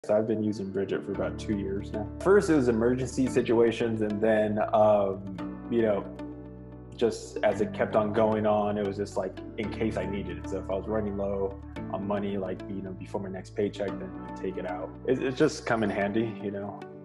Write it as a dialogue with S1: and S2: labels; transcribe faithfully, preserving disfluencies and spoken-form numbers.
S1: So I've been using Bridget for about two years now. First, it was emergency situations, and then, um, you know, just as it kept on going on, it was just like in case I needed it. So if I was running low on money, like, you know, before my next paycheck, then I'd take it out. It, it's just come in handy, you know.